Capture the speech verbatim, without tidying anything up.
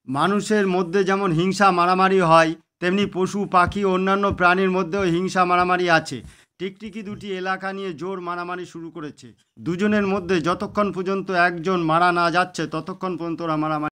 মানুষের মধ্যে যেমন হিংসা মারামারি হয়, তেমনি পশু পাখি ও অন্যান্য প্রাণীর মধ্যেও হিংসা মারামারি আছে। টিকটিকি দুটি এলাকা নিয়ে জোর মারামারি শুরু করেছে। দুজনের মধ্যে যতক্ষণ পর্যন্ত একজন মারা না যাচ্ছে ততক্ষণ পর্যন্ত ওরা মারামারি